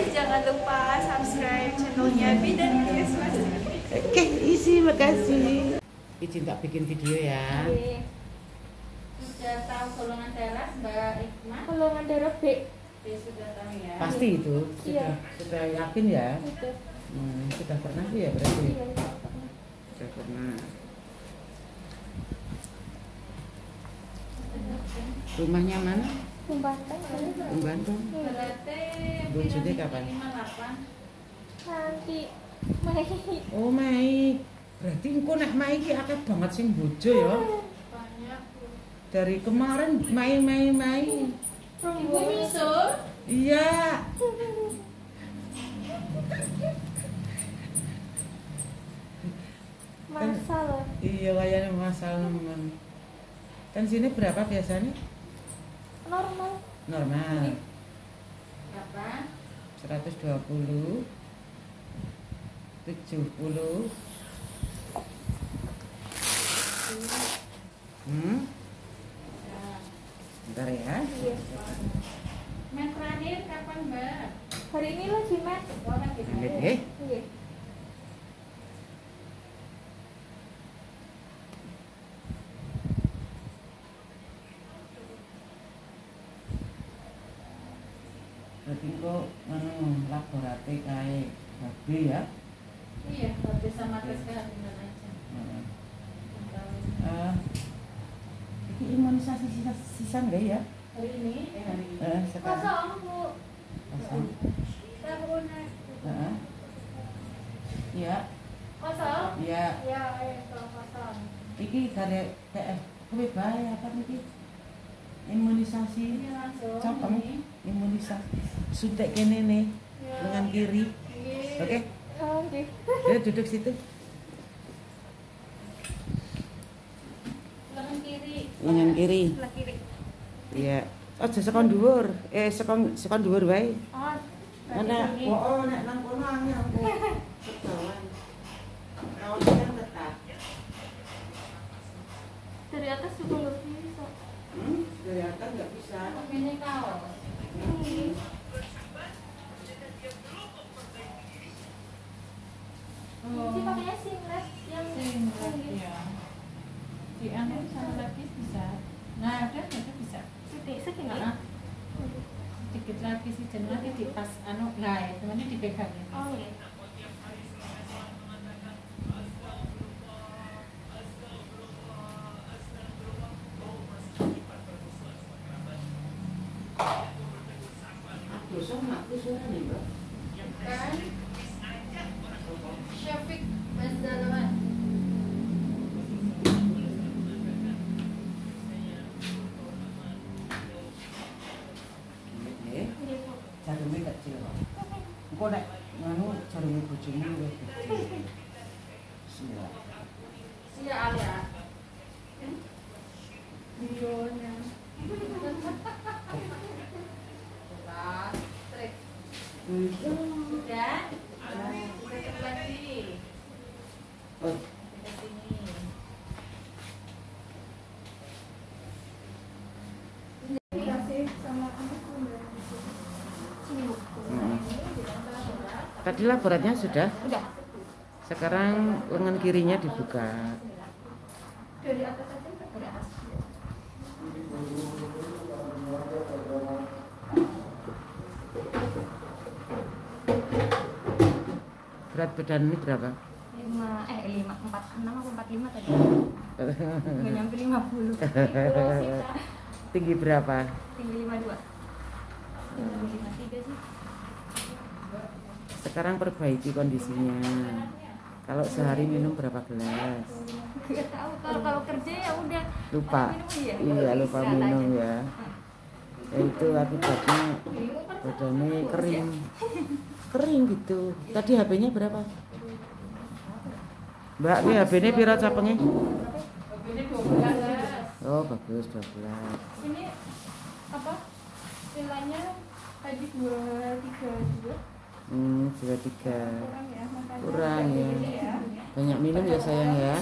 guys, jangan lupa subscribe channelnya Bidan Kids Mas. Oke, isi makasih. Izin tak bikin video ya. Sudah tahu golongan darah Mbak Ikma? Golongan darah B. Sudah tahu ya. Pasti itu. Iya. Sudah yakin ya. Sudah. Sudah pernah sih ya berarti. Iya, Sudah pernah. Rumahnya mana? Pembantang. Bantung. Berarti Bojone kapan? 58. Nanti Mei. Oh, Mei. Berarti engko nek Mei iki akeh banget sing bojo ya. Banyak. Dari kemarin Mei. Ibu nyusul? Iya. Masal. Iya, kayaknya masal nemen. Kan sini berapa biasanya? Normal. Normal. Berapa? 120, 70. Bentar ya. Iya. Med terakhir kapan Mbak? Hari ini lagi met. Oh, lagi Ambil Mbak. deh. Iya. Berarti kok laborate kae HB ya. Iya, habis sama tes kehamilan aja. Ini imunisasi sisa enggak ya? Hari ini? Hari ini. Sekarang. Kosong Bu. Kosong. Tahunnya. Iya. Kosong? Iya. Ya, kosong. Iki dari TF. Kowe bae apa iki? Imunisasi. Ini langsung. Capang. Ini. Imunisasi. Suntik kene nih. Ya. Lengan kiri. Iya. Oke. Oke. Ya duduk situ. Lengan kiri. Lengan kiri. Sebelah kiri. Iya. Aja sekon dhuwur. Sekon dhuwur wae. Oh. Ana, oh nek nang kono angel aku. Kebawan. Kaosnya tetap. Dari atas juga lebih bisa. Dari atas nggak bisa. Ini kaos. Ini pakainya singlet yang Singlet ya. Di anu sama lagi bisa. Nah, ada bisa. segini. Nah, sedikit lagi sih dan nanti di pas anu lah ya temannya dipegang ya. Oh iya. Aku sama aku suara nih, Mbak. Kan Syafiq Mas Dalaman. Jarumnya kecil kok. Engko nek nganu jarumnya bojomu luwih gede. Bismillah. Iya ada. Videonya. Trik. Sudah. Kita lagi. Oh, Kita sini. Dikasih sama anakku. tadi laboratnya sudah. Udah. Sekarang lengan kirinya dibuka. Dari atas aja udah. Berat badan ini berapa? 46 atau 45 tadi. Nggak nyampe 50. Tinggi berapa? Tinggi 52. 53 sih. Sekarang perbaiki kondisinya. Kalau sehari minum berapa gelas? Nggak tahu. Kalau kerja ya udah. Lupa. Minum, Iya, lupa Istirahat minum aja. ya. Ya itu akibatnya badannya kering. Kering gitu. Tadi HP-nya berapa? Mbak, ini HP-nya pira capengnya? Ini 12. Oh, bagus 12. Ini apa? Nilainya tadi 232. 23. Kurang ya, makanya. Kurang ya. Banyak minum ya sayang ya.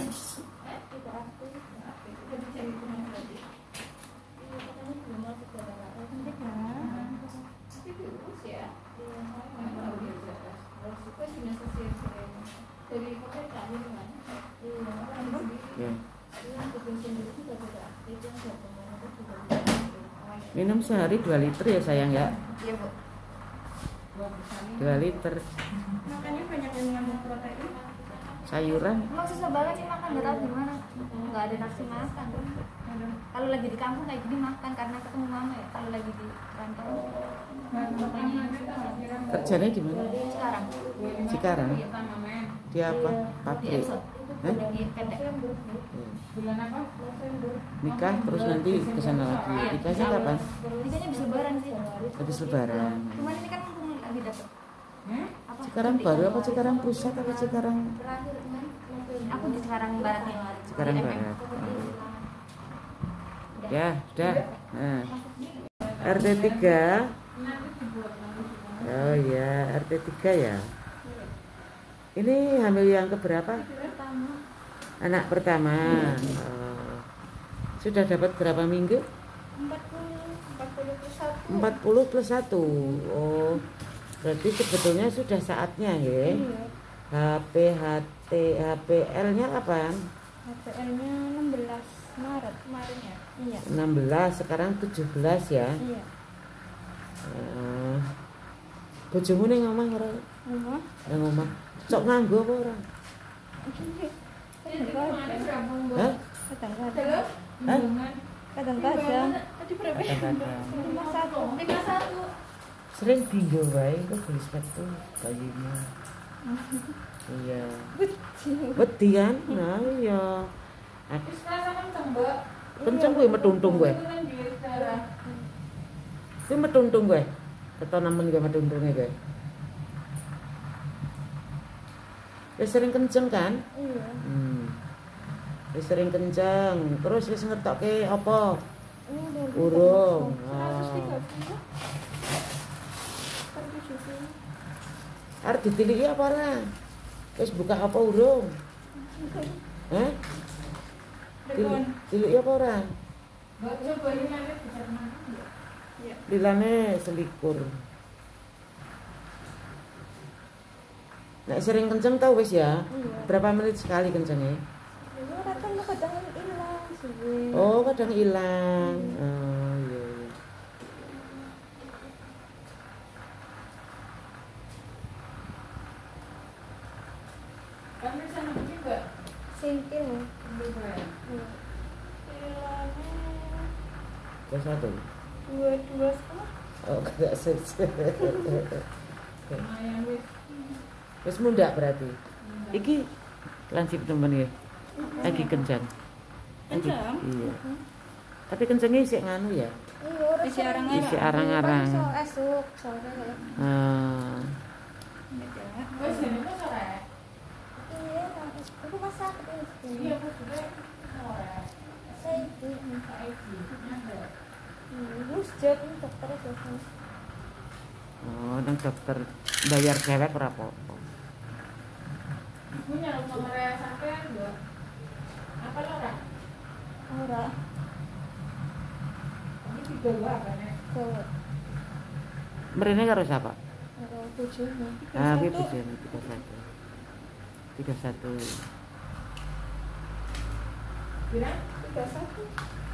Tapi bagus ya. minum sehari 2 liter ya sayang ya. Iya Bu. 2 liter. Makanya banyak yang mengandung protein. Sayuran. Emang susah banget sih makan, nggak tahu gimana. Nggak ada nafsu makan. Kalau lagi di kampung kayak gini makan karena ketemu mama ya. Kalau lagi di kantor, bapaknya yang susah. Kerjanya di mana? Sekarang Cikarang. Di apa? di Pabrik. Exxon, Hah? di Pendek. Bulan apa? Nikah terus nanti ke sana lagi. Nikahnya kapan? Nikahnya bisa lebaran sih. Habis lebaran. Cuman ini kan mumpung lagi dapet apa? Cikarang baru apa Cikarang pusat apa Cikarang? Aku di Sekarang Baratnya. Cikarang Di MM. Barat. Ya, sudah. Nah. RT 3. Oh ya, RT 3 ya. Ini hamil yang keberapa? Anak pertama. Oh. Sudah dapat berapa minggu? 40 plus 1. Oh. Berarti sebetulnya sudah saatnya ya. HPL-nya kapan? HPL-nya 16 Maret kemarin ya. Iya. 16, sekarang 17 ya. Iya. Bojomu ning omah ora? Rumah. Nang omah. Sok nganggo apa ora? Hah? Kadang-kadang. Hah? Kadang-kadang. Tadi berapa? Kadang-kadang. 51. Sering dinggo wae kok gelis metu bayinya. Iya. Wedi kan? Nah iya. Wis kerasa kenceng, Mbak. Kenceng kowe metuntung kowe. Itu kan di darah. Kowe metuntung kowe. Ketonamen kowe metuntunge kowe. Wis sering kenceng kan? Iya. Wis sering kenceng. Terus wis ngertokke apa? Ini udah Urung. 130. Arep ditiliki apa ora? Wis buka apa urung? Hah? Tiliki apa ora? Mbak coba ini nanti bisa makan. Iya. Lilane selikur. Nek sering kenceng tau wis ya? Iya. Berapa menit sekali kencengnya? Itu kadang hilang sih. Oh, kadang hilang. Oh, iya iya. Kan bisa nanti Mbak. Sintil. Bisa ya. Hilangnya Satu. 22 setengah. Oh, gak sukses. Lumayan wis. Wis mundak berarti. Iki langsip temen ya. Lagi kencang. Kencang? Iya. Tapi kencengnya isi nganu ya. Iya, Isi arang-arang. Isi arang-arang. So esuk sore. Ah. Wis ini kok sore. Iya, aku masak Iya, aku juga sore. saya itu Saiki nyampe. terus job dokter itu. Oh, nang dokter bayar cewek ora apa-apa. Punya nomor sampean, Mbak. Apa lo ora? Ora Ini digawa kan ya? bawa Mrene karo sapa? bojone. Ah, kuwi bojone 31. 31. Bilang 31.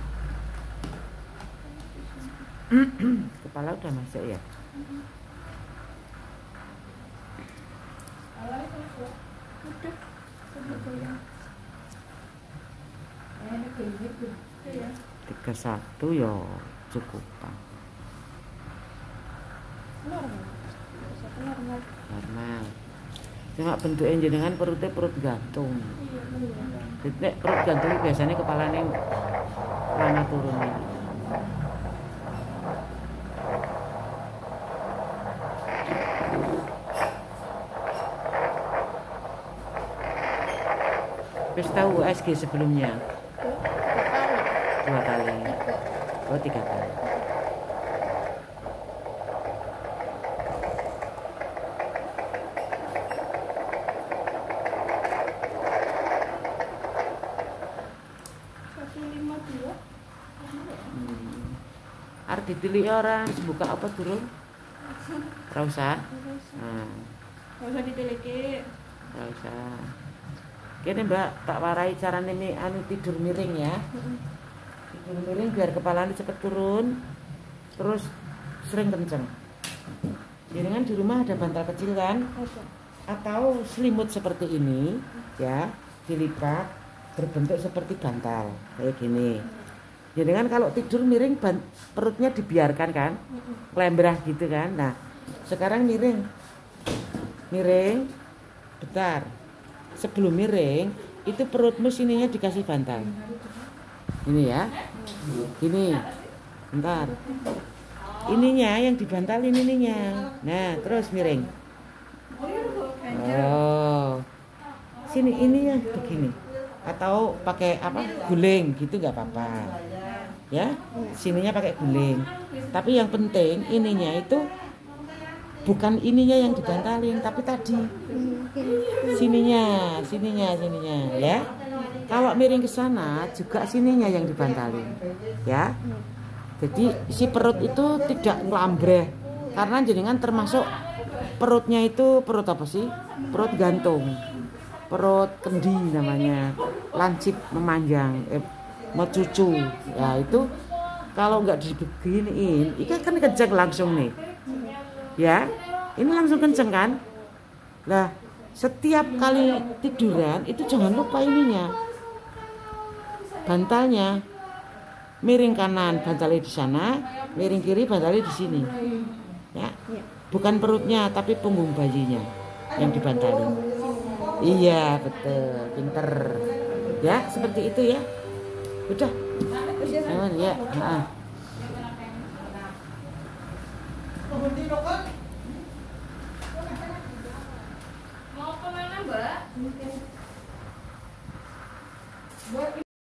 Kepala udah masuk ya? ala itu Mbak. Udah. Sebetulnya. Ini kayak gitu. Iya. 31 ya cukupan. Normal. Bisa normal. Normal. Cuma bentuknya jenengan perutnya perut gantung. Iya, iya. Jadi nek perut gantung biasanya kepalanya lana turun. Wis tahu USG sebelumnya? 2 kali. Oh, 3 kali. Arep ditilik ora wis buka apa durung? Ora usah. Nah, Nggak usah diteliti. ora usah. Kene Mbak, tak warai carane anu tidur miring ya. Tidur miring biar kepalanya cepet turun. terus sering kenceng. Jenengan di rumah ada bantal kecil kan? Atau selimut seperti ini ya, dilipat berbentuk seperti bantal kayak gini. Jenengan kalau tidur miring perutnya dibiarkan kan? Kelembrah gitu kan. Nah, sekarang miring. Bentar. Sebelum miring, itu perutmu sininya dikasih bantal. Ini ya. Gini. Bentar. Ininya yang dibantalin ininya. Nah, terus miring. Oh. Sini ininya begini. Atau pakai apa? Guling gitu nggak apa-apa. Ya, sininya pakai guling. Tapi yang penting ininya itu bukan ininya yang dibantalin, tapi tadi sininya ya. Kalau miring ke sana juga sininya yang dibantalin, ya. Jadi si perut itu tidak ngelambreh karena jenengan termasuk perutnya itu perut apa sih? Perut gantung, perut kendi namanya, lancip memanjang, mau cucu, ya itu kalau nggak dibeginiin, ini kan kenceng langsung nih, ya, ini langsung kenceng kan? Lah, setiap kali tiduran itu jangan lupa ininya, bantalnya, miring kanan bantalnya di sana, miring kiri bantalnya di sini, ya, bukan perutnya tapi punggung bayinya yang dibantalin. Iya betul, pinter, ya seperti itu ya. Udah, ya. Mau kemana, Mbak?